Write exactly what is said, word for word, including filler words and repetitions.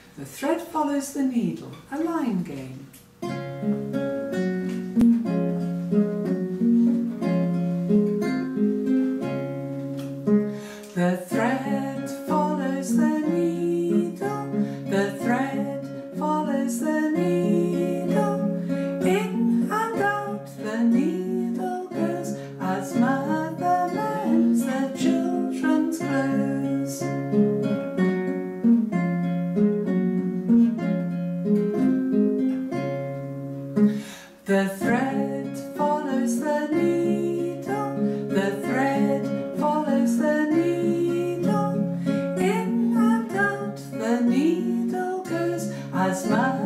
The thread follows the needle, a line game. The thread follows the needle, the thread follows the needle, in and out the needle goes, as mother mends the children's clothes. The thread follows the needle, the thread follows the needle, in and out the needle goes, as mother